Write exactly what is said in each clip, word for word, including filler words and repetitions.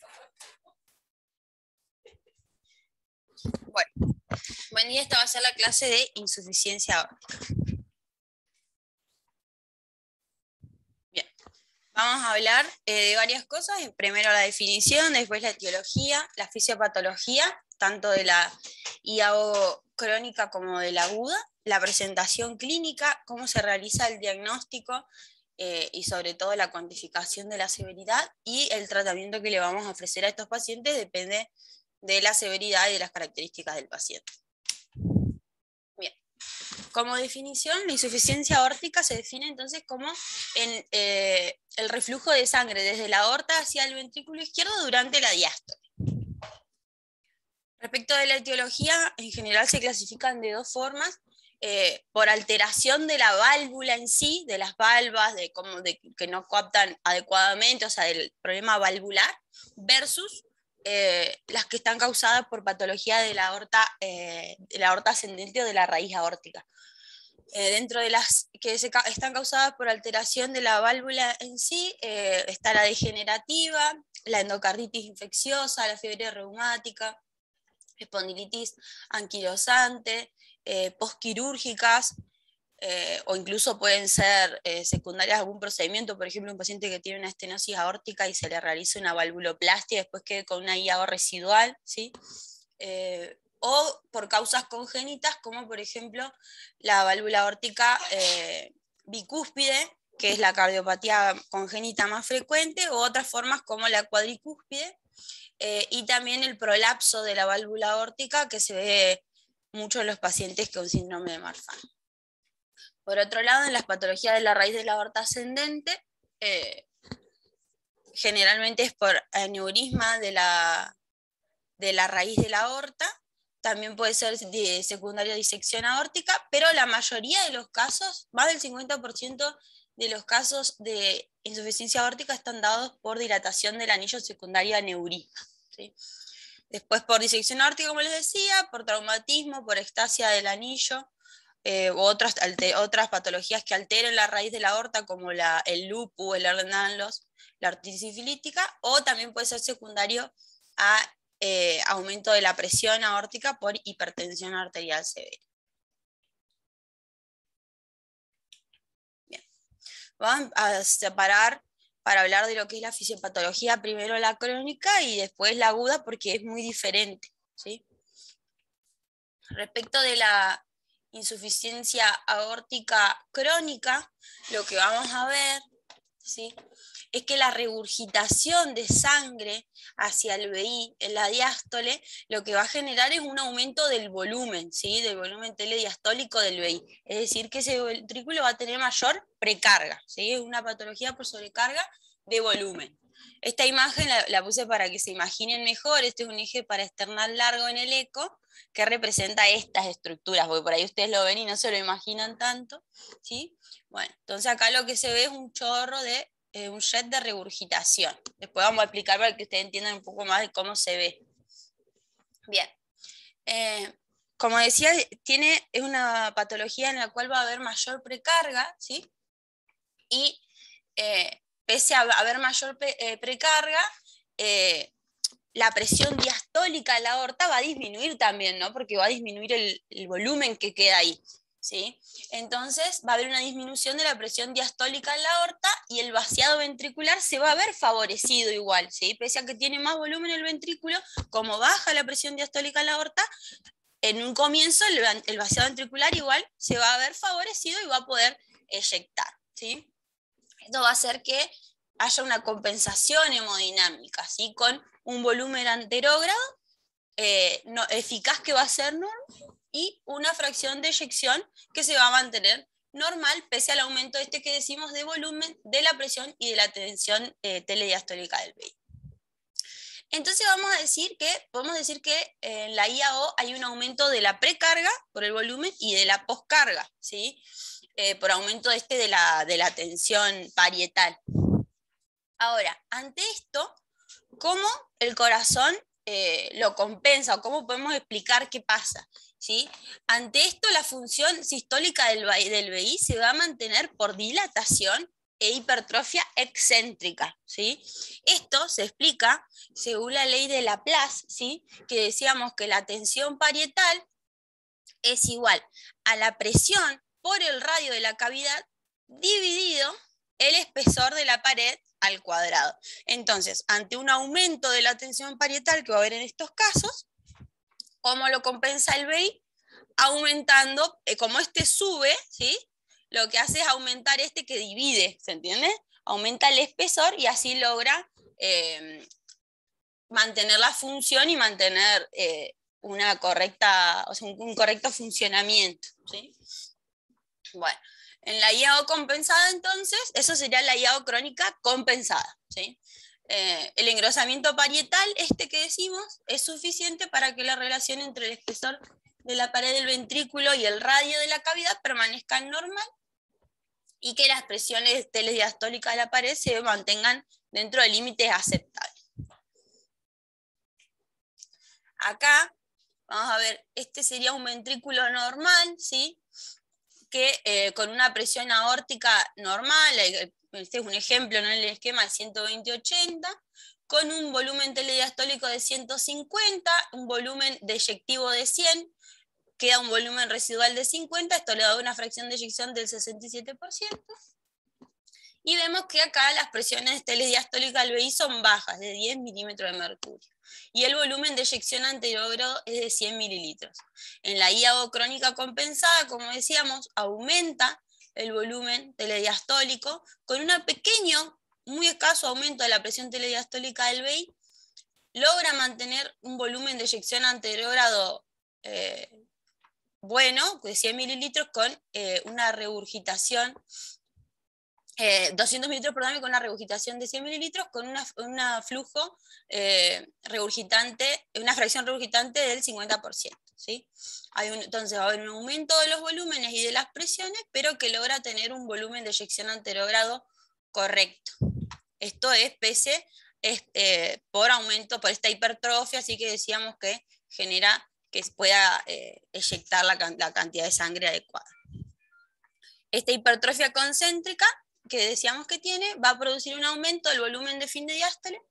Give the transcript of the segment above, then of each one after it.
Bueno, buen día, esta va a ser la clase de insuficiencia aórtica. Bien, vamos a hablar eh, de varias cosas. Primero la definición, después la etiología, la fisiopatología, tanto de la I A O crónica como de la aguda, la presentación clínica, cómo se realiza el diagnóstico eh, y sobre todo la cuantificación de la severidad, y el tratamiento que le vamos a ofrecer a estos pacientes depende de la severidad y de las características del paciente. Bien, como definición, la insuficiencia aórtica se define entonces como en, eh, el reflujo de sangre desde la aorta hacia el ventrículo izquierdo durante la diástole. Respecto de la etiología, en general se clasifican de dos formas, eh, por alteración de la válvula en sí, de las valvas, de, como de que no captan adecuadamente, o sea, del problema valvular, versus eh, las que están causadas por patología de la aorta, eh, de la aorta ascendente o de la raíz aórtica. Eh, dentro de las que se ca están causadas por alteración de la válvula en sí, eh, está la degenerativa, la endocarditis infecciosa, la fiebre reumática, espondilitis anquilosante, eh, postquirúrgicas, eh, o incluso pueden ser eh, secundarias a algún procedimiento, por ejemplo, un paciente que tiene una estenosis aórtica y se le realiza una valvuloplastia y después quede con una I A O residual, ¿sí? Eh, o por causas congénitas, como por ejemplo la válvula aórtica eh, bicúspide, que es la cardiopatía congénita más frecuente, o otras formas como la cuadricúspide, eh, y también el prolapso de la válvula aórtica, que se ve mucho en los pacientes con síndrome de Marfan. Por otro lado, en las patologías de la raíz de la aorta ascendente, eh, generalmente es por aneurisma de la, de la raíz de la aorta. También puede ser de secundaria disección aórtica, pero la mayoría de los casos, más del cincuenta por ciento de los casos de insuficiencia aórtica están dados por dilatación del anillo secundario aneurisma, ¿sí? Después por disección aórtica, como les decía, por traumatismo, por ectasia del anillo, eh, u otras, otras patologías que alteren la raíz de la aorta, como la, el lupus, el Ehlers-Danlos, la artritis sifilítica, o también puede ser secundario a Eh, aumento de la presión aórtica por hipertensión arterial severa. Bien. Vamos a separar para hablar de lo que es la fisiopatología, primero la crónica y después la aguda, porque es muy diferente, ¿sí? Respecto de la insuficiencia aórtica crónica, lo que vamos a ver, ¿sí?, es que la regurgitación de sangre hacia el V I en la diástole lo que va a generar es un aumento del volumen, ¿sí?, del volumen telediastólico del V I. Es decir, que ese ventrículo va a tener mayor precarga, ¿sí?, es una patología por sobrecarga de volumen. Esta imagen la, la puse para que se imaginen mejor. Este es un eje paraesternal largo en el eco que representa estas estructuras, porque por ahí ustedes lo ven y no se lo imaginan tanto, ¿sí? Bueno, entonces acá lo que se ve es un chorro de Eh, un jet de regurgitación. Después vamos a explicar para que ustedes entiendan un poco más de cómo se ve. Bien. Eh, como decía, tiene, es una patología en la cual va a haber mayor precarga, ¿sí? Y eh, pese a haber mayor pre, eh, precarga, eh, la presión diastólica de la aorta va a disminuir también, ¿no? Porque va a disminuir el, el volumen que queda ahí, ¿sí? Entonces va a haber una disminución de la presión diastólica en la aorta y el vaciado ventricular se va a ver favorecido igual, ¿sí? Pese a que tiene más volumen el ventrículo, como baja la presión diastólica en la aorta, en un comienzo el, el vaciado ventricular igual se va a ver favorecido y va a poder eyectar, ¿sí? Esto va a hacer que haya una compensación hemodinámica, ¿sí?, con un volumen anterógrado eh, no, eficaz, que va a ser normal, y una fracción de eyección que se va a mantener normal pese al aumento este que decimos de volumen, de la presión y de la tensión eh, telediastólica del V I. Entonces vamos a decir que, podemos decir que en la I A O hay un aumento de la precarga por el volumen y de la poscarga, ¿sí?, eh, por aumento este de la, de la tensión parietal. Ahora, ante esto, ¿cómo el corazón eh, lo compensa, o cómo podemos explicar qué pasa? ¿Sí? Ante esto, la función sistólica del, del V I se va a mantener por dilatación e hipertrofia excéntrica, ¿sí? Esto se explica según la ley de Laplace, ¿sí? Que decíamos que la tensión parietal es igual a la presión por el radio de la cavidad dividido el espesor de la pared al cuadrado. Entonces, ante un aumento de la tensión parietal que va a haber en estos casos, ¿cómo lo compensa el B I? Aumentando, eh, como este sube, ¿sí? Lo que hace es aumentar este que divide, ¿se entiende? Aumenta el espesor y así logra eh, mantener la función y mantener eh, una correcta, o sea, un, un correcto funcionamiento, ¿sí? Bueno, en la I A O compensada entonces, eso sería la I A O crónica compensada, ¿sí? Eh, el engrosamiento parietal, este que decimos, es suficiente para que la relación entre el espesor de la pared del ventrículo y el radio de la cavidad permanezcan normal y que las presiones telediastólicas de la pared se mantengan dentro de límites aceptables. Acá, vamos a ver, este sería un ventrículo normal, ¿sí? Que eh, con una presión aórtica normal, este es un ejemplo en el esquema de ciento veinte ochenta, con un volumen telediastólico de ciento cincuenta, un volumen deyectivo de cien, queda un volumen residual de cincuenta, esto le da una fracción de eyección del sesenta y siete por ciento. Y vemos que acá las presiones telediastólicas del B I son bajas, de diez milímetros de mercurio. Y el volumen de eyección anterógrado es de cien mililitros. En la I A O crónica compensada, como decíamos, aumenta el volumen telediastólico con un pequeño, muy escaso aumento de la presión telediastólica del B I, logra mantener un volumen de eyección anterógrado eh, bueno, de cien mililitros, con eh, una regurgitación, eh, doscientos mililitros por dame con una regurgitación de cien mililitros, con una, una flujo eh, regurgitante, una fracción regurgitante del cincuenta por ciento. ¿Sí? Hay un, entonces va a haber un aumento de los volúmenes y de las presiones, pero que logra tener un volumen de eyección anterógrado correcto. Esto es pese este, por aumento, por esta hipertrofia, así que decíamos que genera que pueda eh, eyectar la, la cantidad de sangre adecuada. Esta hipertrofia concéntrica que decíamos que tiene va a producir un aumento del volumen de fin de diástole,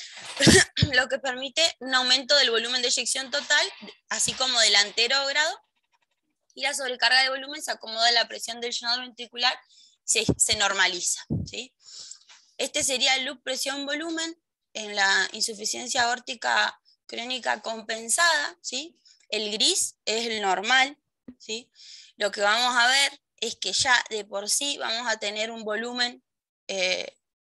lo que permite un aumento del volumen de eyección total, así como del anterógrado, y la sobrecarga de volumen se acomoda la presión del llenador ventricular, se, se normaliza, ¿sí? Este sería el loop presión-volumen en la insuficiencia aórtica crónica compensada, ¿sí? El gris es el normal, ¿sí? Lo que vamos a ver es que ya de por sí vamos a tener un volumen eh,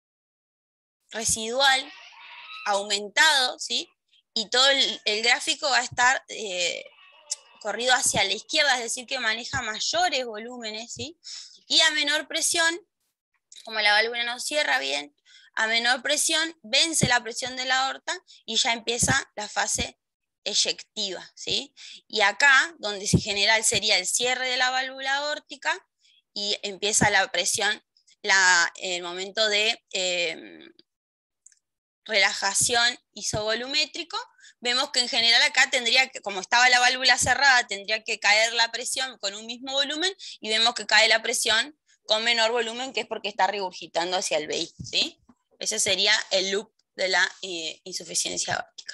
residual aumentado, ¿sí? Y todo el, el gráfico va a estar eh, corrido hacia la izquierda, es decir, que maneja mayores volúmenes, ¿sí? Y a menor presión, como la válvula no cierra bien, a menor presión vence la presión de la aorta y ya empieza la fase eyectiva, ¿sí? Y acá, donde se genera sería el cierre de la válvula aórtica y empieza la presión, la, el momento de eh, relajación isovolumétrico. Vemos que en general acá tendría que, como estaba la válvula cerrada, tendría que caer la presión con un mismo volumen, y vemos que cae la presión con menor volumen, que es porque está regurgitando hacia el B I, ¿sí? Ese sería el loop de la eh, insuficiencia aórtica.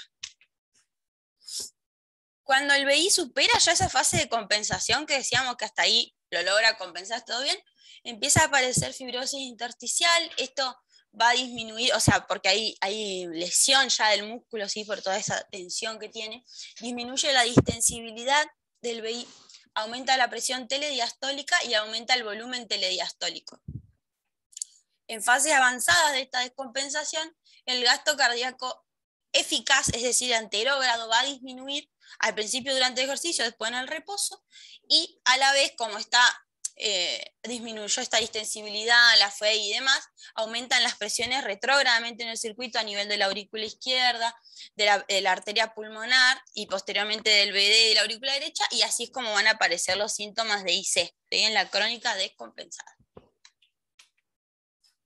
Cuando el B I supera ya esa fase de compensación, que decíamos que hasta ahí lo logra compensar todo bien, empieza a aparecer fibrosis intersticial. Esto va a disminuir, o sea, porque hay, hay lesión ya del músculo, ¿sí? Por toda esa tensión que tiene, disminuye la distensibilidad del B I, aumenta la presión telediastólica y aumenta el volumen telediastólico. En fases avanzadas de esta descompensación, el gasto cardíaco eficaz, es decir, anterógrado, va a disminuir al principio durante el ejercicio, después en el reposo, y a la vez, como está eh, disminuyó esta distensibilidad, la F E I y demás, aumentan las presiones retrógradamente en el circuito a nivel de la aurícula izquierda, de la, de la arteria pulmonar y posteriormente del B D y de la aurícula derecha, y así es como van a aparecer los síntomas de I C, ¿sí? En la crónica descompensada.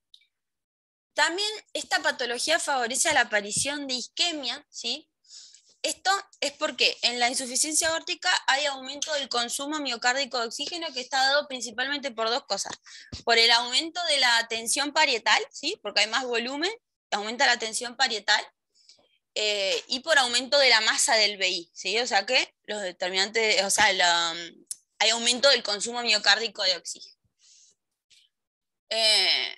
También esta patología favorece a la aparición de isquemia, ¿sí? Esto es porque en la insuficiencia aórtica hay aumento del consumo miocárdico de oxígeno que está dado principalmente por dos cosas. Por el aumento de la tensión parietal, ¿sí? Porque hay más volumen, aumenta la tensión parietal, eh, y por aumento de la masa del V I, ¿sí? O sea que los determinantes, o sea, la, hay aumento del consumo miocárdico de oxígeno. Eh,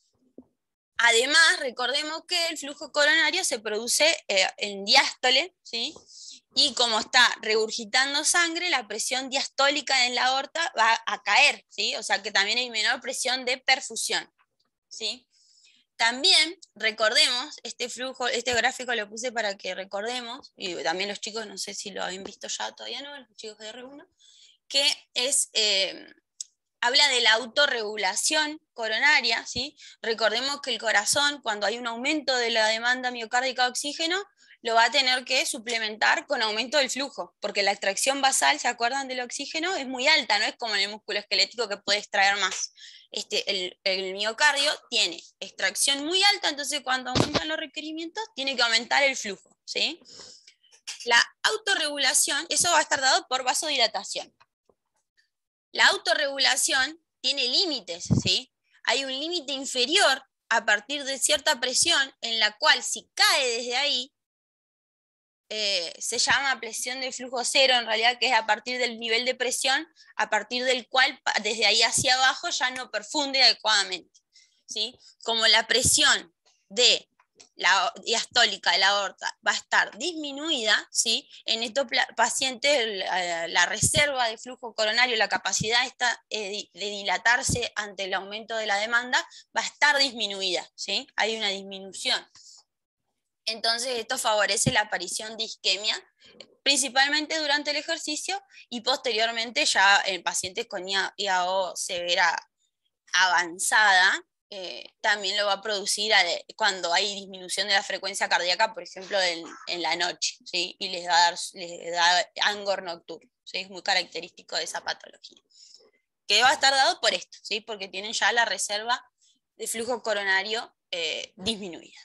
Además, recordemos que el flujo coronario se produce eh, en diástole, ¿sí? Y como está regurgitando sangre, la presión diastólica en la aorta va a caer, ¿sí? O sea que también hay menor presión de perfusión, ¿sí? También recordemos, este flujo, este gráfico lo puse para que recordemos, y también los chicos, no sé si lo habían visto ya, todavía no, los chicos de R uno, que es... Eh, habla de la autorregulación coronaria, ¿sí? Recordemos que el corazón, cuando hay un aumento de la demanda miocárdica de oxígeno, lo va a tener que suplementar con aumento del flujo, porque la extracción basal, ¿se acuerdan del oxígeno? Es muy alta, no es como en el músculo esquelético que puede extraer más. Este, el, el miocardio tiene extracción muy alta, entonces cuando aumentan los requerimientos, tiene que aumentar el flujo, ¿sí? La autorregulación, eso va a estar dado por vasodilatación. La autorregulación tiene límites, ¿sí? Hay un límite inferior a partir de cierta presión en la cual si cae desde ahí, eh, se llama presión de flujo cero, en realidad que es a partir del nivel de presión, a partir del cual desde ahí hacia abajo ya no perfunde adecuadamente, ¿sí? Como la presión de la diastólica de la aorta va a estar disminuida, ¿sí? En estos pacientes la, la reserva de flujo coronario, la capacidad esta, eh, de dilatarse ante el aumento de la demanda va a estar disminuida, ¿sí? Hay una disminución. Entonces esto favorece la aparición de isquemia, principalmente durante el ejercicio y posteriormente ya en pacientes con I A O severa avanzada, eh, también lo va a producir cuando hay disminución de la frecuencia cardíaca, por ejemplo, en, en la noche, ¿sí? Y les da, les da angor nocturno, ¿sí? Es muy característico de esa patología. Que va a estar dado por esto, ¿sí? Porque tienen ya la reserva de flujo coronario eh, disminuida.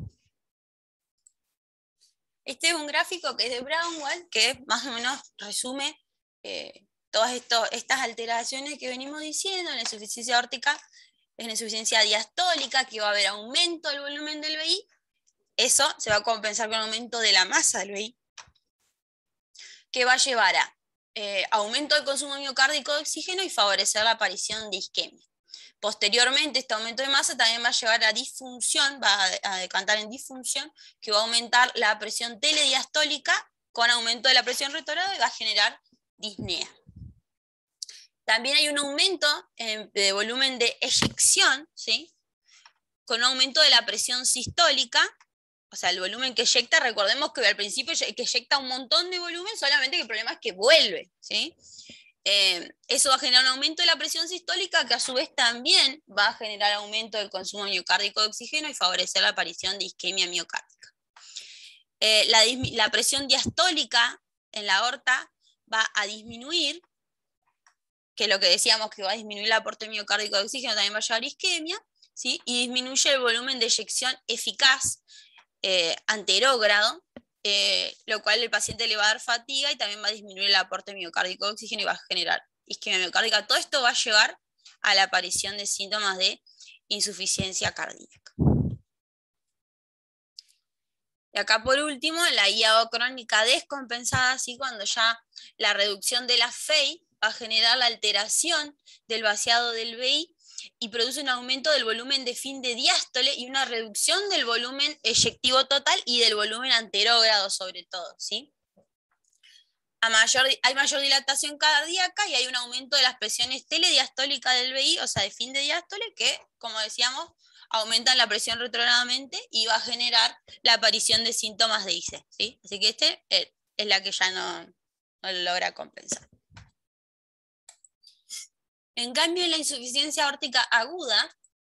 Este es un gráfico que es de Braunwald, que más o menos resume eh, todas esto, estas alteraciones que venimos diciendo en la insuficiencia aórtica, en la insuficiencia diastólica, que va a haber aumento del volumen del V I, eso se va a compensar con aumento de la masa del V I, que va a llevar a eh, aumento del consumo miocárdico de oxígeno y favorecer la aparición de isquemia. Posteriormente, este aumento de masa también va a llevar a disfunción, va a decantar en disfunción, que va a aumentar la presión telediastólica con aumento de la presión retrógrada y va a generar disnea. También hay un aumento de volumen de eyección, ¿sí? Con aumento de la presión sistólica, o sea, el volumen que eyecta, recordemos que al principio que eyecta un montón de volumen, solamente que el problema es que vuelve, ¿sí? Eh, eso va a generar un aumento de la presión sistólica que a su vez también va a generar aumento del consumo miocárdico de oxígeno y favorecer la aparición de isquemia miocárdica. Eh, la, la presión diastólica en la aorta va a disminuir, que lo que decíamos que va a disminuir el aporte miocárdico de oxígeno también va a llevar isquemia, ¿sí? Y disminuye el volumen de eyección eficaz eh, anterógrado, Eh, lo cual el paciente le va a dar fatiga y también va a disminuir el aporte miocárdico de oxígeno y va a generar isquemia miocárdica. Todo esto va a llevar a la aparición de síntomas de insuficiencia cardíaca. Y acá por último, la I A O crónica descompensada, así cuando ya la reducción de la F E I va a generar la alteración del vaciado del V I y produce un aumento del volumen de fin de diástole y una reducción del volumen eyectivo total y del volumen anterógrado sobre todo, ¿sí? A mayor, hay mayor dilatación cardíaca y hay un aumento de las presiones telediastólicas del V I, o sea, de fin de diástole, que, como decíamos, aumentan la presión retrogradamente y va a generar la aparición de síntomas de I C E, ¿sí? Así que este es la que ya no, no lo logra compensar. En cambio, en la insuficiencia aórtica aguda,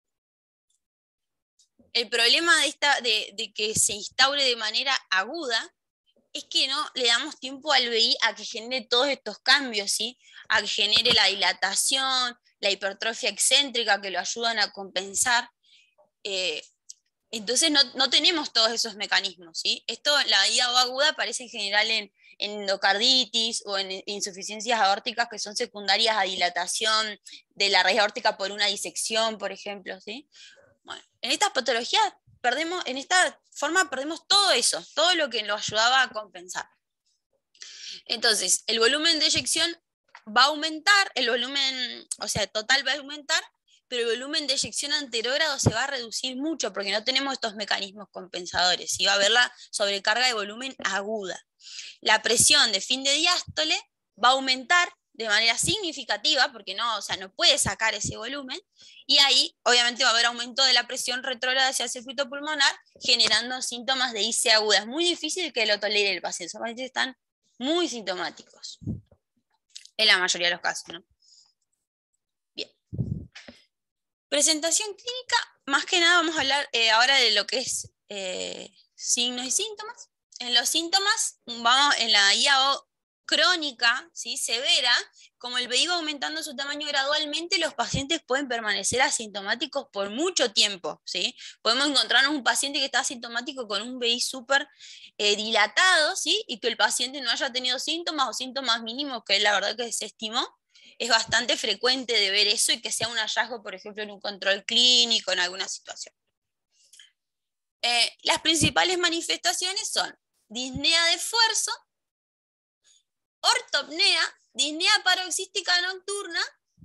el problema de, esta, de, de que se instaure de manera aguda es que no le damos tiempo al V I a que genere todos estos cambios, ¿sí? A que genere la dilatación, la hipertrofia excéntrica que lo ayudan a compensar. Eh, Entonces no, no tenemos todos esos mecanismos, ¿sí? Esto, la I A O aguda aparece en general en, en endocarditis o en insuficiencias aórticas que son secundarias a dilatación de la raíz aórtica por una disección, por ejemplo, ¿sí? Bueno, en estas patologías perdemos, en esta forma perdemos todo eso, todo lo que nos ayudaba a compensar. Entonces, el volumen de eyección va a aumentar, el volumen, o sea, total va a aumentar, pero el volumen de eyección anterógrado se va a reducir mucho porque no tenemos estos mecanismos compensadores, y va a haber la sobrecarga de volumen aguda. La presión de fin de diástole va a aumentar de manera significativa, porque no, o sea, no puede sacar ese volumen, y ahí obviamente va a haber aumento de la presión retrógrada hacia el circuito pulmonar, generando síntomas de I C aguda. Es muy difícil que lo tolere el paciente, esos pacientes están muy sintomáticos, en la mayoría de los casos, ¿no? Bien. Presentación clínica, más que nada vamos a hablar eh, ahora de lo que es eh, signos y síntomas. En los síntomas, vamos en la I A O crónica, ¿sí? Severa, como el V I va aumentando su tamaño gradualmente, los pacientes pueden permanecer asintomáticos por mucho tiempo, ¿sí? Podemos encontrarnos un paciente que está asintomático con un V I súper eh, dilatado, ¿sí? Y que el paciente no haya tenido síntomas o síntomas mínimos, que la verdad que se estimó. Es bastante frecuente de ver eso y que sea un hallazgo, por ejemplo, en un control clínico, en alguna situación. Eh, las principales manifestaciones son disnea de esfuerzo, ortopnea, disnea paroxística nocturna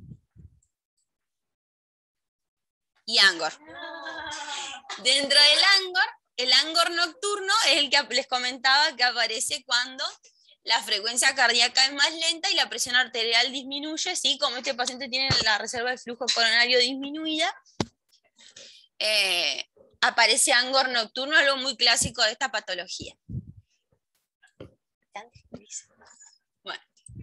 y angor. Dentro del angor, el angor nocturno es el que les comentaba que aparece cuando la frecuencia cardíaca es más lenta y la presión arterial disminuye, ¿sí? Como este paciente tiene la reserva de flujo coronario disminuida, eh, aparece angor nocturno, algo muy clásico de esta patología. Bueno.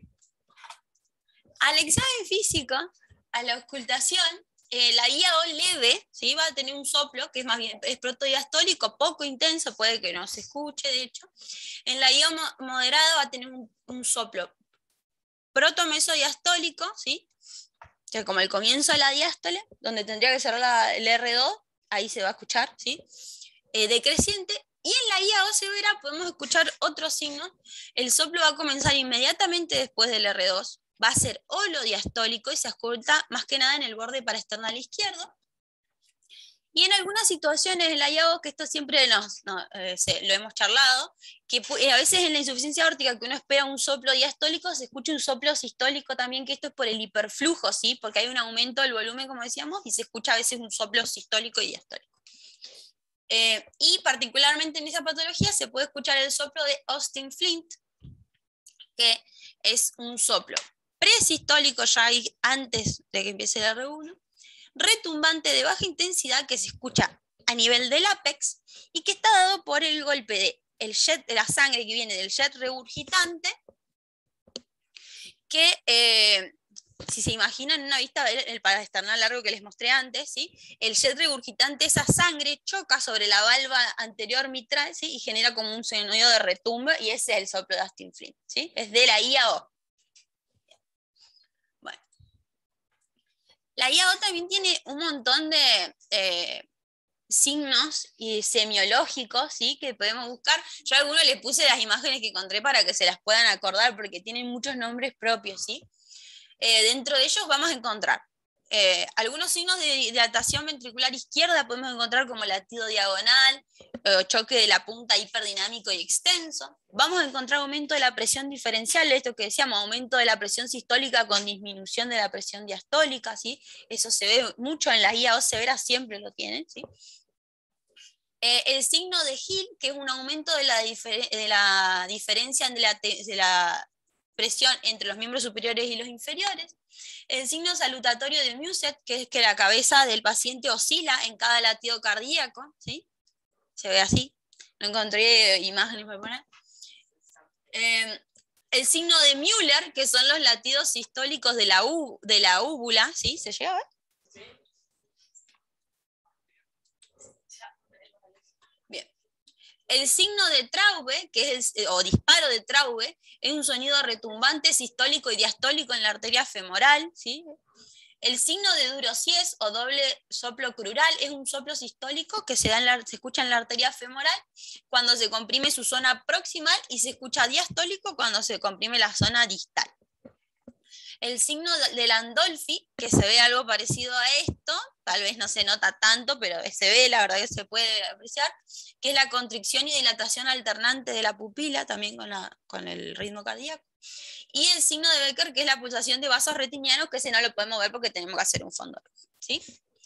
Al examen físico, a la auscultación, eh, la I A O leve, ¿sí? Va a tener un soplo, que es más bien es protodiastólico, poco intenso, puede que no se escuche, de hecho. En la I A O moderada va a tener un, un soplo protomesodiastólico, ¿sí? O sea, como el comienzo de la diástole, donde tendría que cerrar la, el R dos, ahí se va a escuchar, ¿sí? Eh, decreciente. Y en la I A O severa podemos escuchar otro signo. El soplo va a comenzar inmediatamente después del R dos, va a ser holodiastólico y se ausculta más que nada en el borde paraesternal izquierdo. Y en algunas situaciones en la I A O, que esto siempre nos, no, eh, se, lo hemos charlado, que eh, a veces en la insuficiencia aórtica que uno espera un soplo diastólico, se escucha un soplo sistólico también, que esto es por el hiperflujo, ¿sí? Porque hay un aumento del volumen, como decíamos, y se escucha a veces un soplo sistólico y diastólico. Eh, y particularmente en esa patología se puede escuchar el soplo de Austin Flint, que es un soplo presistólico ya antes de que empiece el R uno, retumbante de baja intensidad que se escucha a nivel del ápex y que está dado por el golpe de el jet, de la sangre que viene del jet regurgitante, que eh, si se imaginan en una vista el paraesternal largo que les mostré antes, ¿sí? El jet regurgitante, esa sangre choca sobre la valva anterior mitral, ¿sí? Y genera como un sonido de retumbe, y ese es el soplo de Austin Flint, ¿sí? Es de la I A O. Bueno. La I A O también tiene un montón de eh, signos y semiológicos, ¿sí? Que podemos buscar. Yo a algunos les puse las imágenes que encontré para que se las puedan acordar, porque tienen muchos nombres propios, ¿sí? Eh, dentro de ellos vamos a encontrar eh, algunos signos de dilatación ventricular izquierda, podemos encontrar como latido diagonal, eh, choque de la punta hiperdinámico y extenso. Vamos a encontrar aumento de la presión diferencial, esto que decíamos, aumento de la presión sistólica con disminución de la presión diastólica, ¿sí? Eso se ve mucho en las I A O severas, siempre lo tienen, ¿sí? Eh, el signo de Hill, que es un aumento de la, difer de la diferencia de la, de la presión entre los miembros superiores y los inferiores. El signo salutatorio de Muset, que es que la cabeza del paciente oscila en cada latido cardíaco, ¿sí? Se ve así. No encontré imágenes para poner. Eh, el signo de Müller, que son los latidos sistólicos de la, u, de la úvula, ¿sí? ¿Se llega a ver? El signo de Traube, que es el, o disparo de Traube, es un sonido retumbante, sistólico y diastólico en la arteria femoral, ¿sí? El signo de Durociés o doble soplo crural es un soplo sistólico que se, da en la, se escucha en la arteria femoral cuando se comprime su zona proximal y se escucha diastólico cuando se comprime la zona distal. El signo de Landolfi, que se ve algo parecido a esto, tal vez no se nota tanto, pero se ve, la verdad que se puede apreciar, que es la constricción y dilatación alternante de la pupila, también con, la, con el ritmo cardíaco. Y el signo de Becker, que es la pulsación de vasos retinianos, que ese no lo podemos ver porque tenemos que hacer un fondo rojo, ¿sí?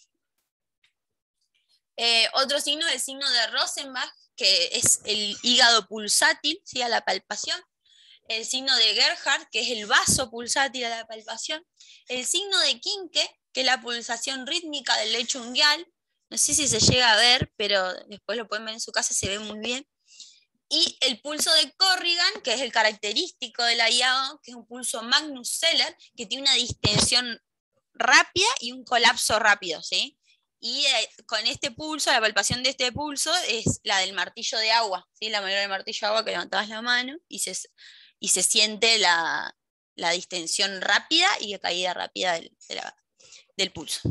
Eh, otro signo es el signo de Rosenbach, que es el hígado pulsátil, ¿sí? A la palpación. El signo de Gerhardt, que es el vaso pulsátil a la palpación. El signo de Kinke, que es la pulsación rítmica del lecho unguial. No sé si se llega a ver, pero después lo pueden ver en su casa, se ve muy bien. Y el pulso de Corrigan, que es el característico de la I A O, que es un pulso Magnus Zeller, que tiene una distensión rápida y un colapso rápido, ¿sí? Y eh, con este pulso, la palpación de este pulso es la del martillo de agua, ¿sí? La manera del martillo de agua que levantabas la mano y se, y se siente la, la distensión rápida y la caída rápida del, de la, del pulso.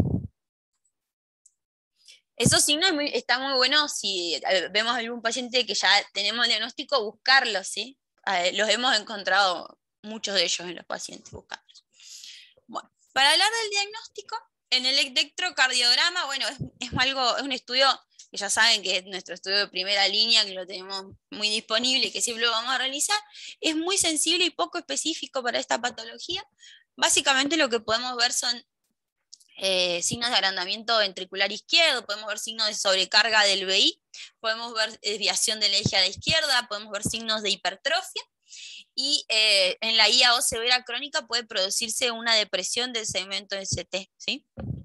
Esos signos muy, están muy buenos si vemos algún paciente que ya tenemos el diagnóstico, buscarlos, ¿sí? Eh, los hemos encontrado muchos de ellos en los pacientes, buscarlos. Bueno, para hablar del diagnóstico, en el electrocardiograma, bueno, es, es algo, es un estudio que ya saben que es nuestro estudio de primera línea, que lo tenemos muy disponible y que siempre lo vamos a realizar. Es muy sensible y poco específico para esta patología. Básicamente lo que podemos ver son Eh, signos de agrandamiento ventricular izquierdo, podemos ver signos de sobrecarga del V I, podemos ver desviación del eje a la izquierda, podemos ver signos de hipertrofia, y eh, en la I A O severa crónica puede producirse una depresión del segmento S T, ¿sí?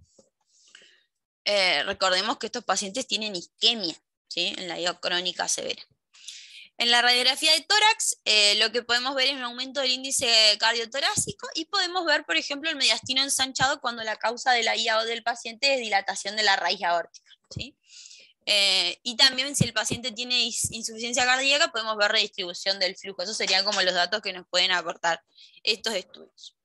Eh, recordemos que estos pacientes tienen isquemia, ¿sí? En la I A O crónica severa. En la radiografía de tórax, eh, lo que podemos ver es un aumento del índice cardiotorácico y podemos ver, por ejemplo, el mediastino ensanchado cuando la causa de la I A O del paciente es dilatación de la raíz aórtica, ¿sí? Eh, y también si el paciente tiene insuficiencia cardíaca, podemos ver redistribución del flujo. Esos serían como los datos que nos pueden aportar estos estudios.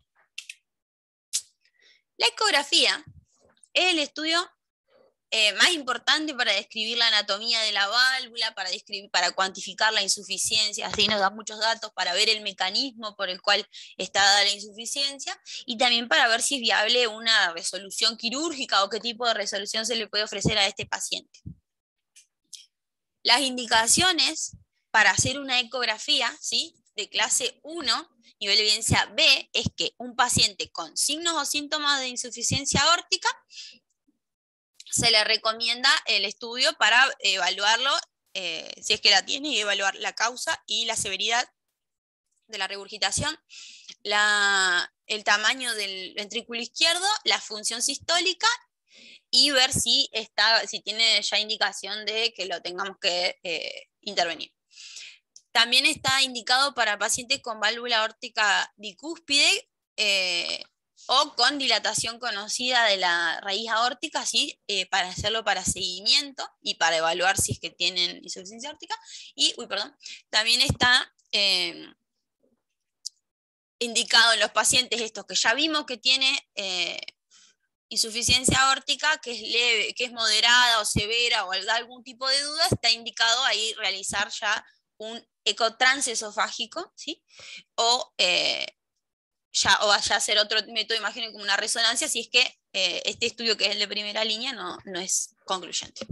La ecografía es el estudio Eh, más importante para describir la anatomía de la válvula, para, describir, para cuantificar la insuficiencia, así nos da muchos datos para ver el mecanismo por el cual está dada la insuficiencia, y también para ver si es viable una resolución quirúrgica o qué tipo de resolución se le puede ofrecer a este paciente. Las indicaciones para hacer una ecografía, ¿sí?, de clase uno, nivel de evidencia B, es que un paciente con signos o síntomas de insuficiencia aórtica se le recomienda el estudio para evaluarlo, eh, si es que la tiene, y evaluar la causa y la severidad de la regurgitación, la, el tamaño del ventrículo izquierdo, la función sistólica, y ver si, está, si tiene ya indicación de que lo tengamos que eh, intervenir. También está indicado para pacientes con válvula aórtica bicúspide, eh, o con dilatación conocida de la raíz aórtica, ¿sí? eh, para hacerlo para seguimiento y para evaluar si es que tienen insuficiencia aórtica. Y, uy, perdón, también está eh, indicado en los pacientes estos que ya vimos que tiene eh, insuficiencia aórtica, que es leve, que es moderada o severa o algún tipo de duda, está indicado ahí realizar ya un ecotransesofágico, ¿sí? o eh, Ya, o vaya a hacer otro método de imagen como una resonancia, si es que eh, este estudio, que es el de primera línea, no, no es concluyente.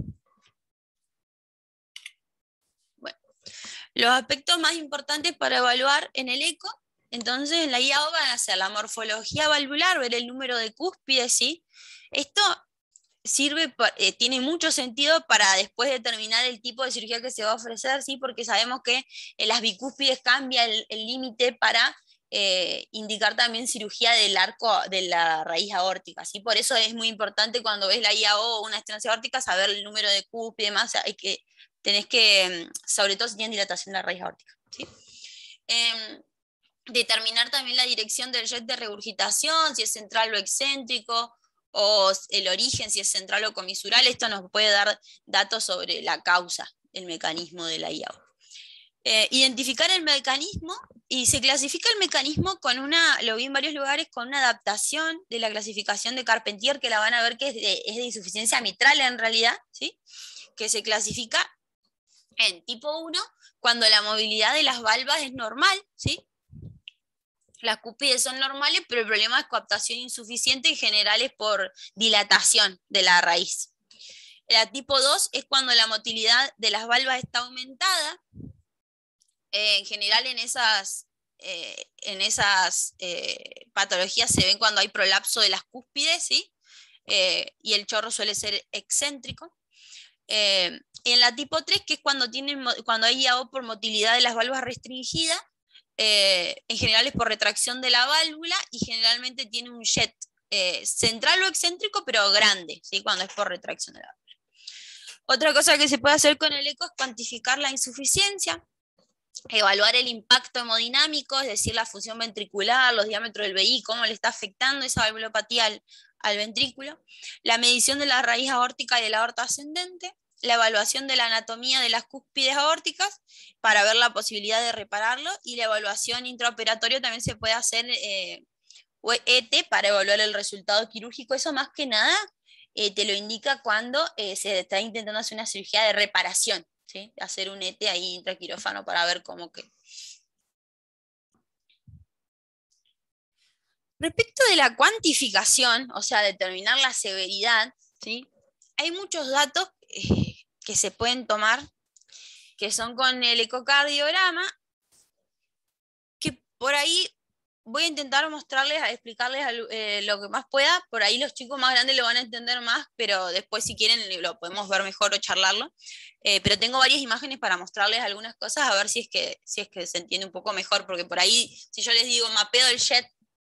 Bueno, los aspectos más importantes para evaluar en el eco, entonces en la I A O van a ser la morfología valvular, ver el número de cúspides, ¿sí? Esto sirve, eh, tiene mucho sentido para después determinar el tipo de cirugía que se va a ofrecer, ¿sí? Porque sabemos que en las bicúspides cambia el límite para Eh, indicar también cirugía del arco de la raíz aórtica, ¿sí? Por eso es muy importante cuando ves la I A O o una estenosis aórtica saber el número de cúspide y demás, hay que, tenés que, sobre todo si tienen dilatación de la raíz aórtica, ¿sí? Eh, determinar también la dirección del jet de regurgitación, si es central o excéntrico, o el origen, si es central o comisural. Esto nos puede dar datos sobre la causa, el mecanismo de la I A O. Eh, identificar el mecanismo y se clasifica el mecanismo con una, lo vi en varios lugares, con una adaptación de la clasificación de Carpentier, que la van a ver que es de, es de insuficiencia mitral en realidad, ¿sí? Que se clasifica en tipo uno cuando la movilidad de las valvas es normal, ¿sí? Las cúspides son normales, pero el problema es coaptación insuficiente en general es por dilatación de la raíz. La tipo dos es cuando la motilidad de las valvas está aumentada. Eh, en general en esas, eh, en esas eh, patologías se ven cuando hay prolapso de las cúspides, ¿sí? Eh, y el chorro suele ser excéntrico. Eh, en la tipo tres, que es cuando, tienen, cuando hay I A O por motilidad de las válvulas restringida, eh, en general es por retracción de la válvula y generalmente tiene un jet eh, central o excéntrico, pero grande, ¿sí? Cuando es por retracción de la válvula. Otra cosa que se puede hacer con el eco es cuantificar la insuficiencia, evaluar el impacto hemodinámico, es decir, la función ventricular, los diámetros del V I, cómo le está afectando esa valvulopatía al, al ventrículo, la medición de la raíz aórtica y de la aorta ascendente, la evaluación de la anatomía de las cúspides aórticas para ver la posibilidad de repararlo, y la evaluación intraoperatoria también se puede hacer eh, E T para evaluar el resultado quirúrgico. Eso más que nada eh, te lo indica cuando eh, se está intentando hacer una cirugía de reparación, ¿sí? Hacer un E T ahí intraquirófano para ver cómo que. Respecto de la cuantificación, o sea, determinar la severidad, ¿sí? Hay muchos datos eh, que se pueden tomar, que son con el ecocardiograma, que por ahí voy a intentar mostrarles, explicarles eh, lo que más pueda. Por ahí los chicos más grandes lo van a entender más, pero después si quieren lo podemos ver mejor o charlarlo. Eh, pero tengo varias imágenes para mostrarles algunas cosas, a ver si es, que, si es que se entiende un poco mejor, porque por ahí, si yo les digo mapeo del jet,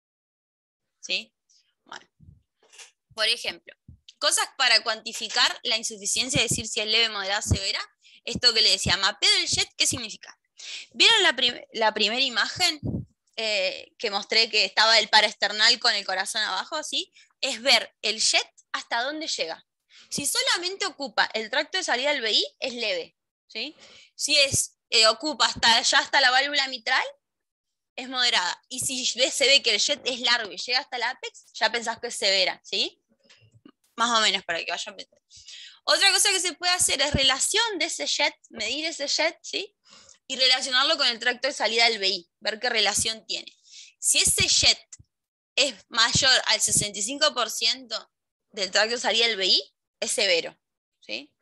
¿sí? Bueno, por ejemplo, cosas para cuantificar la insuficiencia, decir si es leve, moderada, severa. Esto que le decía, mapeo del jet, ¿qué significa? ¿Vieron la, prim la primera imagen? Eh, que mostré que estaba el paraesternal con el corazón abajo, ¿sí? Es ver el jet hasta dónde llega. Si solamente ocupa el tracto de salida del V I, es leve, ¿sí? Si es, eh, ocupa hasta, ya hasta la válvula mitral, es moderada. Y si se ve que el jet es largo y llega hasta el ápex, ya pensás que es severa, ¿sí? Más o menos, para que vayan pensando. Otra cosa que se puede hacer es relación de ese jet, medir ese jet, ¿sí? Y relacionarlo con el tracto de salida del V I, ver qué relación tiene. Si ese jet es mayor al sesenta y cinco por ciento del tracto de salida del V I, es severo, ¿sí?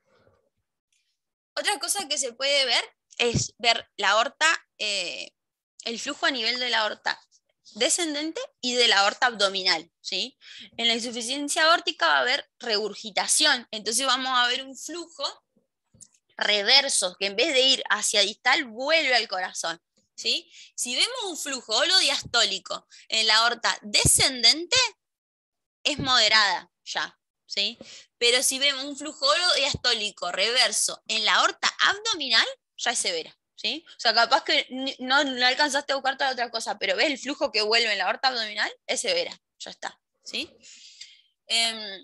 Otra cosa que se puede ver es ver la aorta, eh, el flujo a nivel de la aorta descendente y de la aorta abdominal, ¿sí? En la insuficiencia aórtica va a haber regurgitación, entonces vamos a ver un flujo reverso, que en vez de ir hacia distal, vuelve al corazón, ¿sí? Si vemos un flujo holodiastólico en la aorta descendente, es moderada ya, ¿sí? Pero si vemos un flujo holodiastólico reverso en la aorta abdominal, ya es severa, ¿sí? O sea, capaz que no, no alcanzaste a buscar toda otra cosa, pero ves el flujo que vuelve en la aorta abdominal, es severa, ya está, ¿sí? Eh,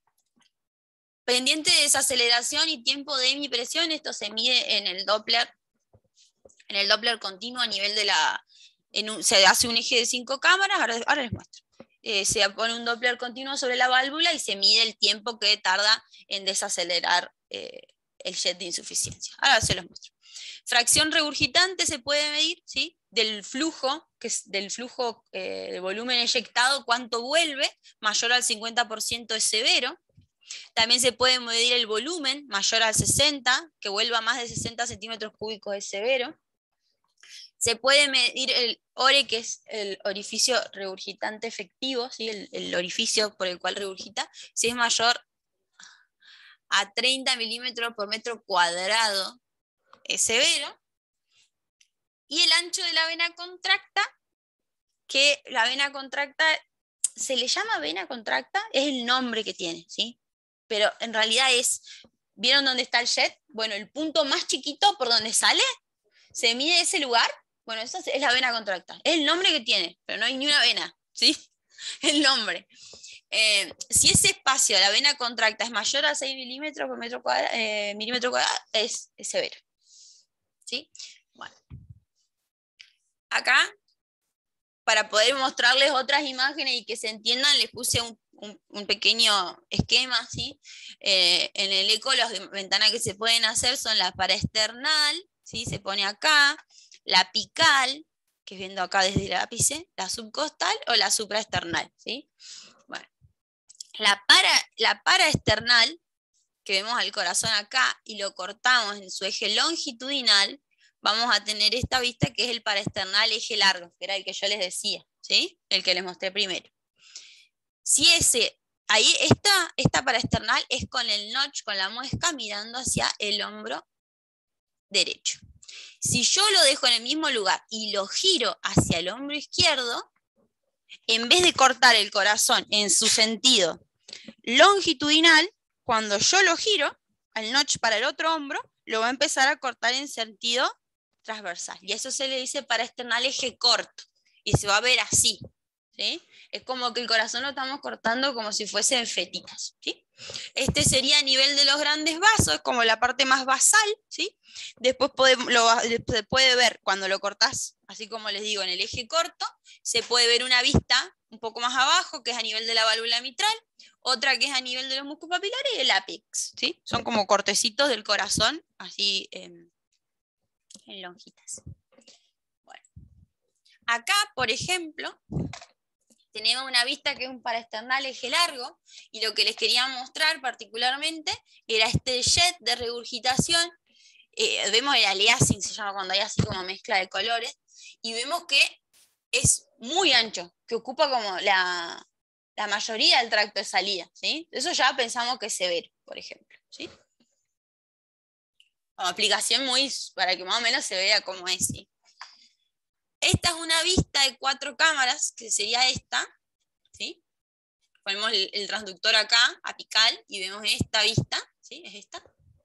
Pendiente de desaceleración y tiempo de hemipresión, esto se mide en el Doppler, en el Doppler continuo a nivel de la, en un, se hace un eje de cinco cámaras, ahora, ahora les muestro. Eh, se pone un Doppler continuo sobre la válvula y se mide el tiempo que tarda en desacelerar eh, el jet de insuficiencia. Ahora se los muestro. Fracción regurgitante se puede medir, ¿sí? Del flujo, que es del flujo eh, de volumen eyectado, cuánto vuelve, mayor al cincuenta por ciento es severo. También se puede medir el volumen mayor al sesenta, que vuelva más de sesenta centímetros cúbicos es severo. Se puede medir el O R E, que es el orificio regurgitante efectivo, ¿sí? el, el orificio por el cual regurgita, si es mayor a treinta milímetros por metro cuadrado, es severo. Y el ancho de la vena contracta, que la vena contracta, se le llama vena contracta, es el nombre que tiene, ¿sí? Pero en realidad es, ¿vieron dónde está el jet? Bueno, el punto más chiquito por donde sale, se mide ese lugar, bueno, esa es la vena contracta. Es el nombre que tiene, pero no hay ni una vena, ¿sí? El nombre. Eh, si ese espacio de la vena contracta es mayor a seis milímetros por metro cuadrado, eh, milímetro cuadrado, es, es severo, ¿sí? Bueno. Acá, para poder mostrarles otras imágenes y que se entiendan, les puse un, un, un pequeño esquema, ¿sí? Eh, en el eco las ventanas que se pueden hacer son la paraesternal, ¿sí? Se pone acá, la apical, que es viendo acá desde el ápice, la subcostal o la supraesternal, ¿sí? Bueno, la, para, la paraesternal, que vemos al corazón acá y lo cortamos en su eje longitudinal, vamos a tener esta vista que es el paraesternal eje largo, que era el que yo les decía, ¿sí? El que les mostré primero. Si ese, ahí está, esta paraesternal es con el notch, con la muesca mirando hacia el hombro derecho. Si yo lo dejo en el mismo lugar y lo giro hacia el hombro izquierdo, en vez de cortar el corazón en su sentido longitudinal, cuando yo lo giro, al notch para el otro hombro, lo va a empezar a cortar en sentido transversal. Y eso se le dice paraesternal eje corto. Y se va a ver así, ¿sí? Es como que el corazón lo estamos cortando como si fuesen fetitas, ¿sí? Este sería a nivel de los grandes vasos, es como la parte más basal, ¿sí? Después podemos, lo, se puede ver cuando lo cortás, así como les digo, en el eje corto, se puede ver una vista un poco más abajo, que es a nivel de la válvula mitral, otra que es a nivel de los músculos papilares y el ápex, ¿sí? Son como cortecitos del corazón, así eh, en lonjitas. Bueno. Acá, por ejemplo, tenemos una vista que es un paraesternal eje largo, y lo que les quería mostrar particularmente era este jet de regurgitación. Eh, vemos el aliasing, se llama cuando hay así como mezcla de colores, y vemos que es muy ancho, que ocupa como la, la mayoría del tracto de salida, ¿sí? Eso ya pensamos que es severo, por ejemplo, ¿sí? Como aplicación muy, para que más o menos se vea cómo es, ¿sí? Esta es una vista de cuatro cámaras, que sería esta, ¿sí? Ponemos el, el transductor acá, apical, y vemos esta vista, ¿sí? Es esta.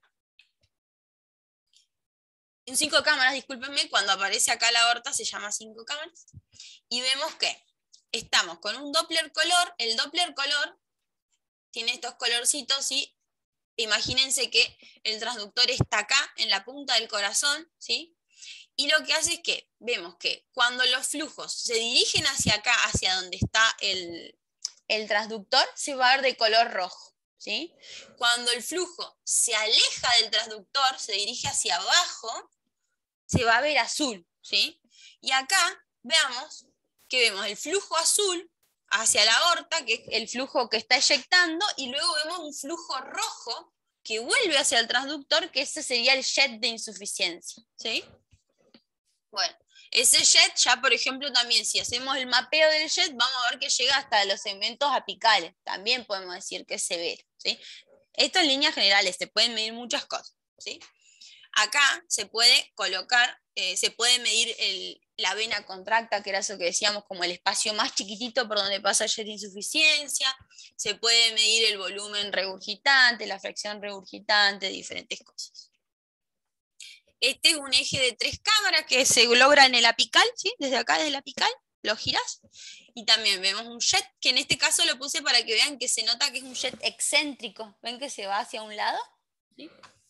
En cinco cámaras, discúlpenme, cuando aparece acá la aorta se llama cinco cámaras. Y vemos que estamos con un Doppler color. El Doppler color tiene estos colorcitos, ¿sí? Imagínense que el transductor está acá, en la punta del corazón, ¿sí? Y lo que hace es que vemos que cuando los flujos se dirigen hacia acá, hacia donde está el, el transductor, se va a ver de color rojo, ¿sí? Cuando el flujo se aleja del transductor, se dirige hacia abajo, se va a ver azul, ¿sí? Y acá veamos que vemos el flujo azul hacia la aorta, que es el flujo que está eyectando, y luego vemos un flujo rojo que vuelve hacia el transductor, que ese sería el jet de insuficiencia, ¿sí? Bueno, ese jet ya, por ejemplo, también, si hacemos el mapeo del jet, vamos a ver que llega hasta los segmentos apicales. También podemos decir que es severo, ¿sí? Esto en líneas generales, se pueden medir muchas cosas, ¿sí? Acá se puede colocar, eh, se puede medir el, la vena contracta, que era eso que decíamos, como el espacio más chiquitito por donde pasa el jet de insuficiencia. Se puede medir el volumen regurgitante, la fracción regurgitante, diferentes cosas. Este es un eje de tres cámaras que se logra en el apical, ¿sí? Desde acá, desde el apical, lo girás. Y también vemos un jet, que en este caso lo puse para que vean que se nota que es un jet excéntrico. ¿Ven que se va hacia un lado? ¿Sí?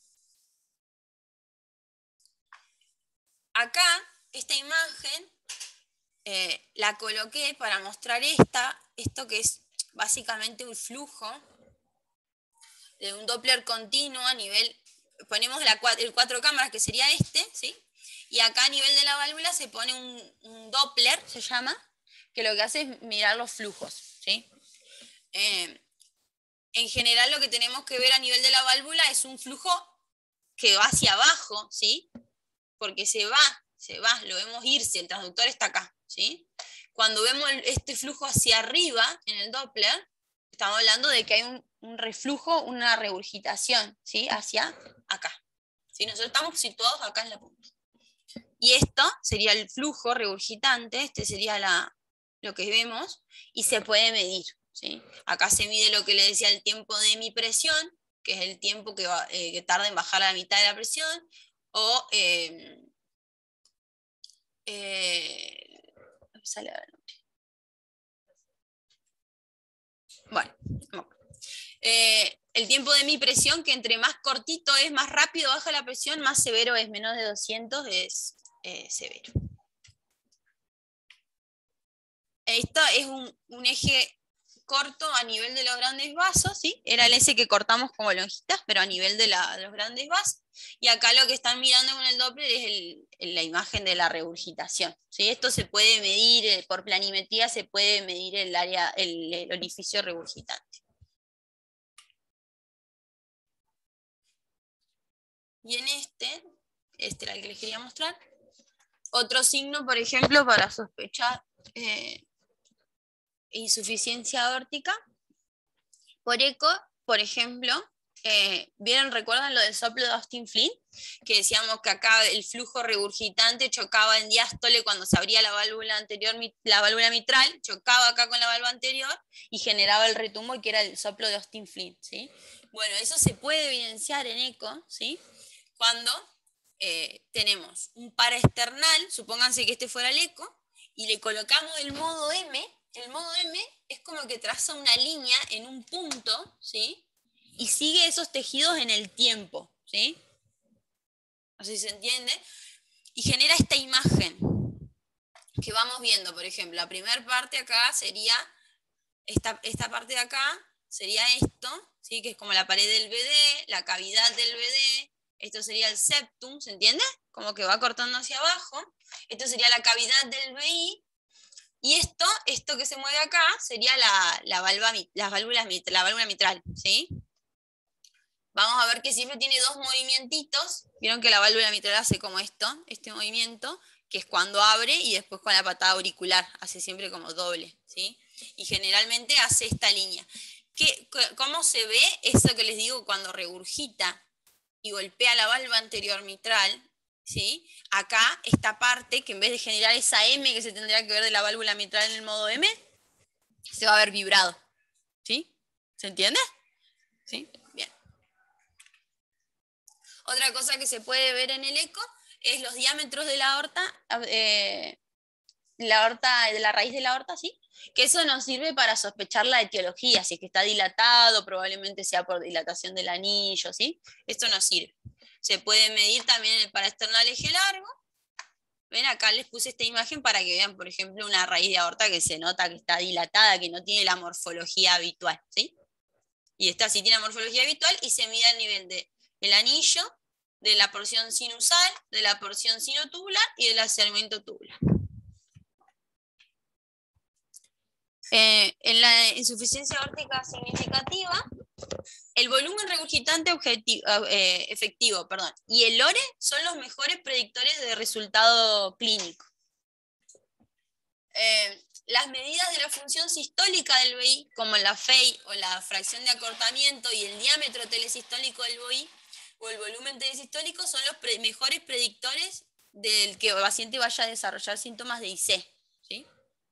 Acá, esta imagen, eh, la coloqué para mostrar esta, esto que es básicamente un flujo de un Doppler continuo a nivel, ponemos la, el cuatro cámaras, que sería este, ¿sí? Y acá a nivel de la válvula se pone un, un Doppler, se llama, que lo que hace es mirar los flujos, ¿sí? Eh, en general lo que tenemos que ver a nivel de la válvula es un flujo que va hacia abajo, ¿sí? Porque se va, se va, lo vemos irse, el transductor está acá, ¿sí? Cuando vemos el, este flujo hacia arriba en el Doppler, estamos hablando de que hay un, un reflujo, una regurgitación, ¿sí? Hacia acá, ¿sí? Nosotros estamos situados acá en la punta. Y esto sería el flujo regurgitante, este sería la, lo que vemos, y se puede medir, ¿sí? Acá se mide lo que le decía el tiempo de mi presión, que es el tiempo que, va, eh, que tarda en bajar a la mitad de la presión, o... Eh, eh, sale a ver. Bueno, eh, el tiempo de mi presión, que entre más cortito es, más rápido baja la presión, más severo es, menos de doscientos es eh, severo. Esto es un, un eje corto a nivel de los grandes vasos, ¿sí? Era el S que cortamos como lonjitas, pero a nivel de, la, de los grandes vasos. Y acá lo que están mirando con el Doppler es el, el, la imagen de la regurgitación, ¿sí? Esto se puede medir, por planimetría se puede medir el área, el, el orificio regurgitante. Y en este, este era el que les quería mostrar, otro signo, por ejemplo, para sospechar eh, insuficiencia aórtica, por eco, por ejemplo, eh, ¿vieron, recuerdan lo del soplo de Austin Flint? Que decíamos que acá el flujo regurgitante chocaba en diástole cuando se abría la válvula anterior, la válvula mitral, chocaba acá con la válvula anterior y generaba el retumbo, que era el soplo de Austin Flint, ¿sí? Bueno, eso se puede evidenciar en eco, ¿sí? Cuando eh, tenemos un paraesternal, supónganse que este fuera el eco, y le colocamos el modo M. El modo M es como que traza una línea en un punto, ¿sí? Y sigue esos tejidos en el tiempo, ¿sí? No sé si se entiende. Y genera esta imagen que vamos viendo, por ejemplo, la primera parte acá sería, esta, esta parte de acá sería esto, ¿sí? Que es como la pared del B D, la cavidad del B D, esto sería el septum, ¿se entiende? Como que va cortando hacia abajo. Esto sería la cavidad del B I. Y esto, esto que se mueve acá, sería la, la, válvula, las válvulas, la válvula mitral, ¿sí? Vamos a ver que siempre tiene dos movimientitos. Vieron que la válvula mitral hace como esto, este movimiento, que es cuando abre y después con la patada auricular, hace siempre como doble, ¿sí? Y generalmente hace esta línea. ¿Qué, ¿Cómo se ve eso que les digo cuando regurgita y golpea la válvula anterior mitral? ¿Sí? Acá, esta parte, que en vez de generar esa M que se tendría que ver de la válvula mitral en el modo M, se va a ver vibrado. ¿Sí? ¿Se entiende? ¿Sí? Bien. Otra cosa que se puede ver en el eco es los diámetros de la aorta, eh, la aorta, de la raíz de la aorta, ¿sí? Que eso nos sirve para sospechar la etiología, si es que está dilatado, probablemente sea por dilatación del anillo, ¿sí? Esto nos sirve. Se puede medir también el paraesternal eje largo. Ven, acá les puse esta imagen para que vean, por ejemplo, una raíz de aorta que se nota que está dilatada, que no tiene la morfología habitual, ¿sí? Y esta sí tiene la morfología habitual y se mide a nivel de el anillo, de la porción sinusal, de la porción sinotubular y del segmento tubular. Eh, en la insuficiencia aórtica significativa, el volumen regurgitante objetivo, eh, efectivo perdón, y el lore son los mejores predictores de resultado clínico. Eh, las medidas de la función sistólica del B I, como la F E I o la fracción de acortamiento y el diámetro telesistólico del B I o el volumen telesistólico, son los pre mejores predictores del que el paciente vaya a desarrollar síntomas de I C. ¿Sí?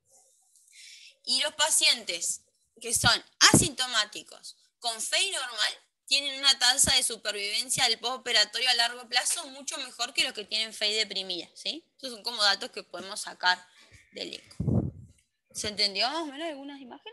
Y los pacientes que son asintomáticos con F E I normal tienen una tasa de supervivencia del postoperatorio a largo plazo mucho mejor que los que tienen F E I deprimida. ¿Sí? Estos son como datos que podemos sacar del eco. ¿Se entendió más o menos algunas imágenes?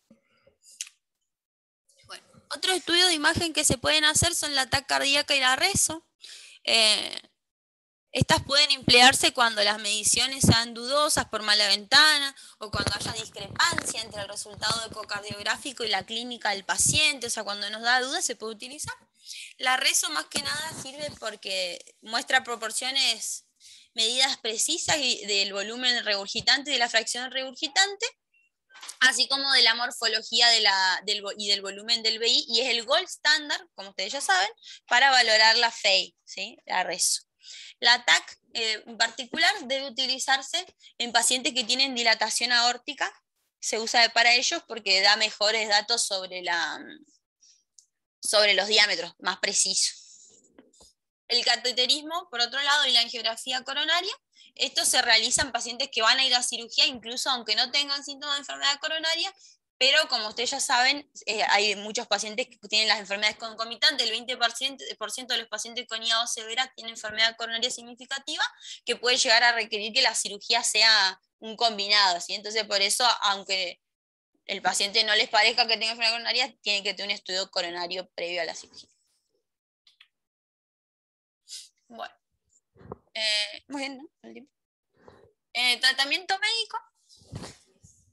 Bueno, otros estudios de imagen que se pueden hacer son la TAC cardíaca y la reso. Eh, estas pueden emplearse cuando las mediciones sean dudosas por mala ventana o cuando haya discrepancia entre el resultado ecocardiográfico y la clínica del paciente, o sea, cuando nos da dudas se puede utilizar. La reso más que nada sirve porque muestra proporciones, medidas precisas del volumen regurgitante y de la fracción regurgitante, así como de la morfología de la, del, y del volumen del B I, y es el gold standard, como ustedes ya saben, para valorar la F E I, ¿sí? La reso. La TAC eh, en particular debe utilizarse en pacientes que tienen dilatación aórtica, se usa para ellos porque da mejores datos sobre, la, sobre los diámetros, más precisos. El cateterismo, por otro lado, y la angiografía coronaria, esto se realiza en pacientes que van a ir a cirugía, incluso aunque no tengan síntomas de enfermedad coronaria, pero como ustedes ya saben, eh, hay muchos pacientes que tienen las enfermedades concomitantes, el veinte por ciento de los pacientes con I A O severa tienen enfermedad coronaria significativa, que puede llegar a requerir que la cirugía sea un combinado, ¿sí? Entonces por eso, aunque el paciente no les parezca que tenga enfermedad coronaria, tiene que tener un estudio coronario previo a la cirugía. Bueno, eh, muy bien, ¿no? El tiempo. Eh, tratamiento médico.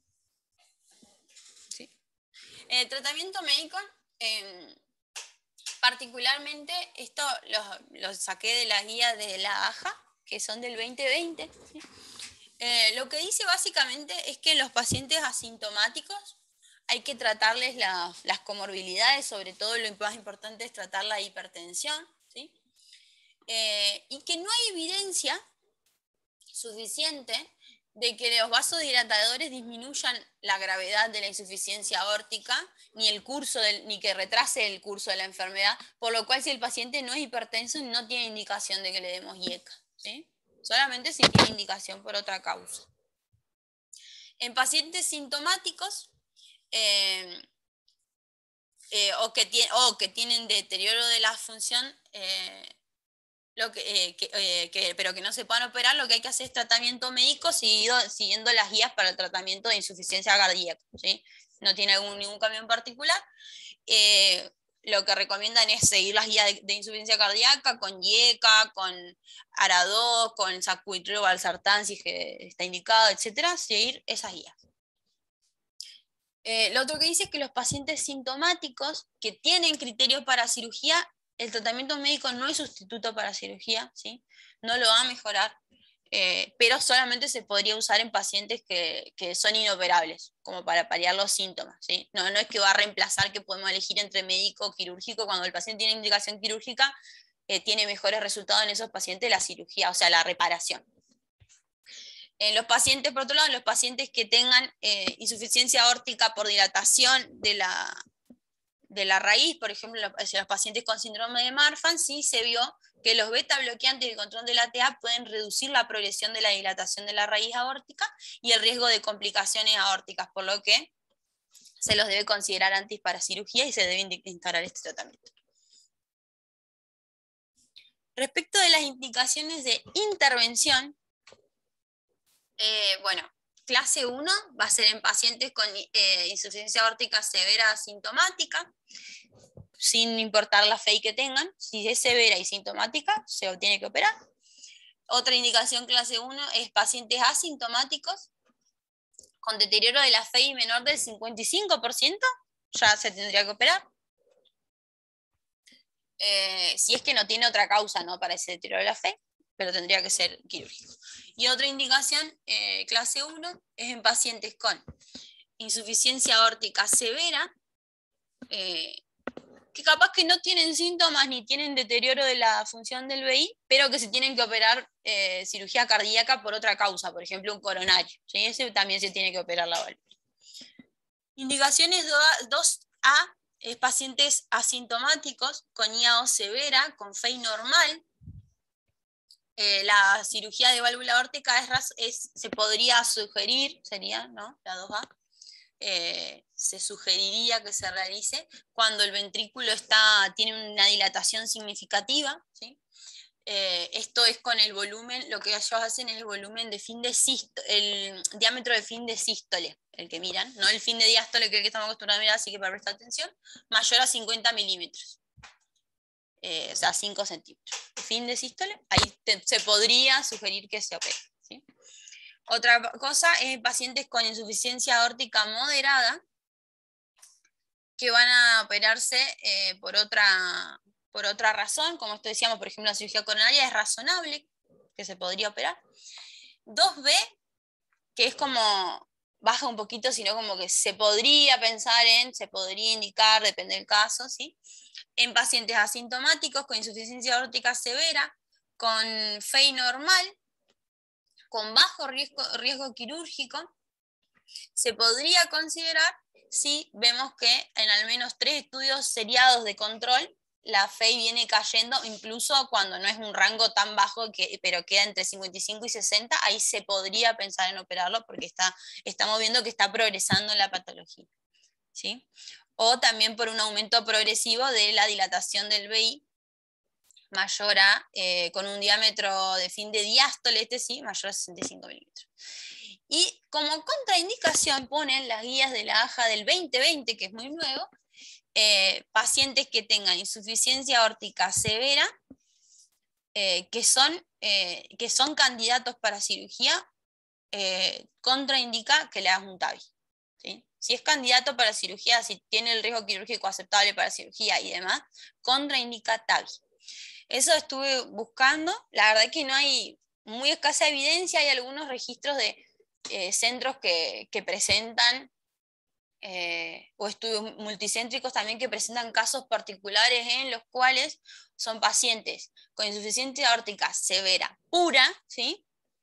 El tratamiento médico, eh, particularmente, esto lo, lo saqué de las guías de la A J A, que son del veinte veinte. ¿Sí? Eh, lo que dice básicamente es que los pacientes asintomáticos hay que tratarles la, las comorbilidades, sobre todo lo más importante es tratar la hipertensión, ¿sí? Eh, y que no hay evidencia suficiente de que los vasodilatadores disminuyan la gravedad de la insuficiencia aórtica, ni el curso del, ni que retrase el curso de la enfermedad, por lo cual si el paciente no es hipertenso no tiene indicación de que le demos I E C A, ¿sí? Solamente si tiene indicación por otra causa. En pacientes sintomáticos eh, eh, o, que tiene, o que tienen deterioro de la función eh, Lo que, eh, que, eh, que, pero que no se puedan operar, lo que hay que hacer es tratamiento médico siguiendo, siguiendo las guías para el tratamiento de insuficiencia cardíaca, ¿sí? No tiene algún, ningún cambio en particular. Eh, lo que recomiendan es seguir las guías de, de insuficiencia cardíaca con I E C A, con Aradó, con sacubitril valsartán, si que está indicado, etcétera, seguir esas guías. Eh, lo otro que dice es que los pacientes sintomáticos que tienen criterios para cirugía, el tratamiento médico no es sustituto para cirugía, ¿sí? No lo va a mejorar, eh, pero solamente se podría usar en pacientes que, que son inoperables, como para paliar los síntomas, ¿sí? No, no es que va a reemplazar que podemos elegir entre médico o quirúrgico. Cuando el paciente tiene indicación quirúrgica, eh, tiene mejores resultados en esos pacientes la cirugía, o sea, la reparación. En los pacientes, por otro lado, los pacientes que tengan eh, insuficiencia aórtica por dilatación de la, de la raíz, por ejemplo, los, los pacientes con síndrome de Marfan, sí se vio que los beta bloqueantes y el control de la T A pueden reducir la progresión de la dilatación de la raíz aórtica y el riesgo de complicaciones aórticas, por lo que se los debe considerar antes para cirugía y se debe instaurar este tratamiento. Respecto de las indicaciones de intervención, Eh, bueno, clase uno va a ser en pacientes con eh, insuficiencia aórtica severa asintomática, sin importar la F E I que tengan. Si es severa y sintomática, se tiene que operar. Otra indicación clase uno es pacientes asintomáticos con deterioro de la F E I menor del cincuenta y cinco por ciento, ya se tendría que operar. Eh, si es que no tiene otra causa, ¿no?, para ese deterioro de la F E I, pero tendría que ser quirúrgico. Y otra indicación, eh, clase uno, es en pacientes con insuficiencia aórtica severa, eh, que capaz que no tienen síntomas ni tienen deterioro de la función del V I, pero que se tienen que operar eh, cirugía cardíaca por otra causa, por ejemplo un coronario, ¿sí? Ese también se tiene que operar la válvula. Indicaciones dos A, es pacientes asintomáticos con I A O severa, con F E I normal. Eh, la cirugía de válvula aórtica es, es, se podría sugerir, sería, ¿no?, la dos A, eh, se sugeriría que se realice cuando el ventrículo está, tiene una dilatación significativa, ¿sí? Eh, esto es con el volumen, lo que ellos hacen es el volumen de fin de sístole, el diámetro de fin de sístole, el que miran, no el fin de diástole, que es el que estamos acostumbrados a mirar, así que para prestar atención, mayor a cincuenta milímetros. Eh, o sea, cinco centímetros. Fin de sístole, ahí te, se podría sugerir que se opere, ¿sí? Otra cosa es pacientes con insuficiencia aórtica moderada que van a operarse eh, por, otra, por otra razón, como esto decíamos, por ejemplo, la cirugía coronaria es razonable que se podría operar. dos B, que es como baja un poquito, sino como que se podría pensar en, se podría indicar, depende del caso, ¿sí?, en pacientes asintomáticos con insuficiencia aórtica severa, con F E I normal, con bajo riesgo, riesgo quirúrgico, se podría considerar si vemos que en al menos tres estudios seriados de control la F E I viene cayendo, incluso cuando no es un rango tan bajo, que, pero queda entre cincuenta y cinco y sesenta, ahí se podría pensar en operarlo porque está, estamos viendo que está progresando la patología, ¿sí? O también por un aumento progresivo de la dilatación del V I mayor a, eh, con un diámetro de fin de diástole, este sí, mayor a sesenta y cinco milímetros. Y como contraindicación ponen las guías de la A J A del veinte veinte, que es muy nuevo, eh, pacientes que tengan insuficiencia aórtica severa, eh, que, son, eh, que son candidatos para cirugía, eh, contraindica que le hagas un T A V I, ¿sí? si es candidato para cirugía, si tiene el riesgo quirúrgico aceptable para cirugía y demás, contraindica T A V I. Eso estuve buscando, la verdad que no hay muy escasa evidencia, hay algunos registros de eh, centros que, que presentan, eh, o estudios multicéntricos también que presentan casos particulares en los cuales son pacientes con insuficiencia aórtica severa pura, ¿sí?,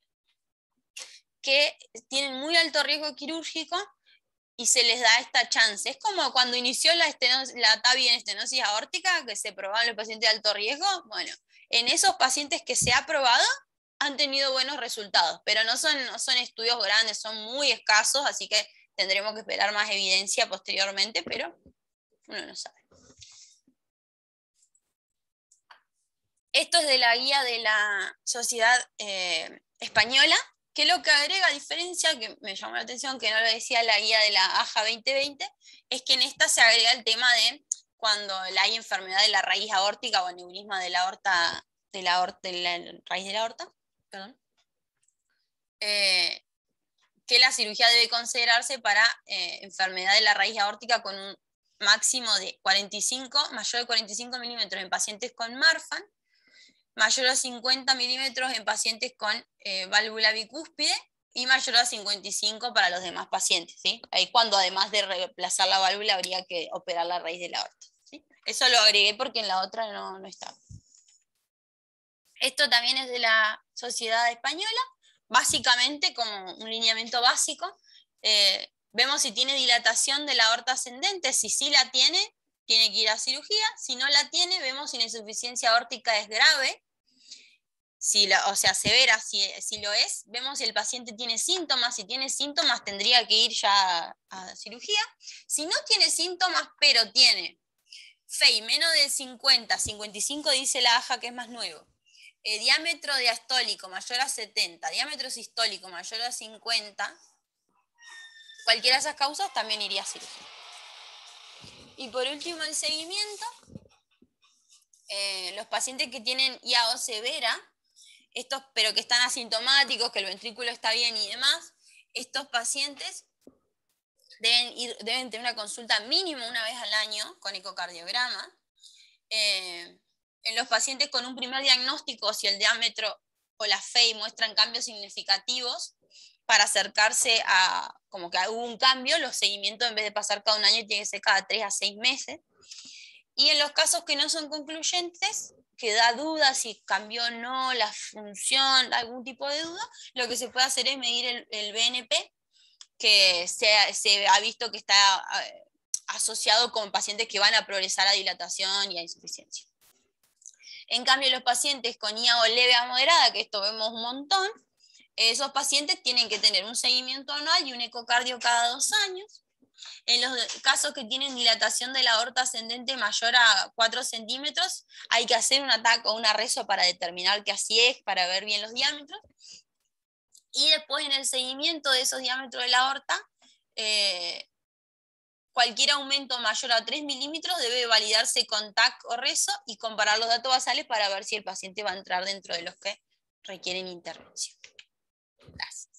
que tienen muy alto riesgo quirúrgico y se les da esta chance. Es como cuando inició la, estenosis, la T A V I en estenosis aórtica, que se probaban los pacientes de alto riesgo. Bueno, en esos pacientes que se ha probado han tenido buenos resultados, pero no son, no son estudios grandes, son muy escasos, así que tendremos que esperar más evidencia posteriormente, pero uno no sabe. Esto es de la guía de la Sociedad eh, Española, que lo que agrega, a diferencia, que me llamó la atención, que no lo decía la guía de la A J A veinte veinte, es que en esta se agrega el tema de cuando hay enfermedad de la raíz aórtica o aneurisma de la aorta, de la, aorta, de la raíz de la aorta, perdón, eh, que la cirugía debe considerarse para eh, enfermedad de la raíz aórtica con un máximo de cuarenta y cinco, mayor de cuarenta y cinco milímetros en pacientes con Marfan, mayor a cincuenta milímetros en pacientes con eh, válvula bicúspide y mayor a cincuenta y cinco para los demás pacientes, ¿sí? Ahí cuando además de reemplazar la válvula habría que operar la raíz de la aorta, ¿sí? Eso lo agregué porque en la otra no, no estaba. Esto también es de la Sociedad Española, básicamente como un lineamiento básico. Eh, vemos si tiene dilatación de la aorta ascendente, si sí la tiene, tiene que ir a cirugía. Si no la tiene, vemos si la insuficiencia aórtica es grave, si la, o sea, severa, si, si lo es. Vemos si el paciente tiene síntomas. Si tiene síntomas, tendría que ir ya a, a cirugía. Si no tiene síntomas, pero tiene F E I menos de cincuenta, cincuenta y cinco dice la A J A que es más nuevo. Eh, diámetro diastólico mayor a setenta, diámetro sistólico mayor a cincuenta, cualquiera de esas causas también iría a cirugía. Y por último, el seguimiento. Eh, los pacientes que tienen I A O severa, estos, pero que están asintomáticos, que el ventrículo está bien y demás, estos pacientes deben, ir, deben tener una consulta mínimo una vez al año con ecocardiograma. Eh, en los pacientes con un primer diagnóstico, si el diámetro o la F E I muestran cambios significativos, para acercarse a, como que hubo un cambio, los seguimientos en vez de pasar cada un año, tiene que ser cada tres a seis meses. Y en los casos que no son concluyentes, que da duda si cambió o no la función, algún tipo de duda, lo que se puede hacer es medir el, el B N P, que se, se ha visto que está eh, asociado con pacientes que van a progresar a dilatación y a insuficiencia. En cambio, los pacientes con I A O leve a moderada, que esto vemos un montón, esos pacientes tienen que tener un seguimiento anual y un ecocardio cada dos años. En los casos que tienen dilatación de la aorta ascendente mayor a cuatro centímetros, hay que hacer un ataque o una reso para determinar que así es, para ver bien los diámetros. Y después en el seguimiento de esos diámetros de la aorta, eh, cualquier aumento mayor a tres milímetros debe validarse con T A C o reso y comparar los datos basales para ver si el paciente va a entrar dentro de los que requieren intervención. Gracias.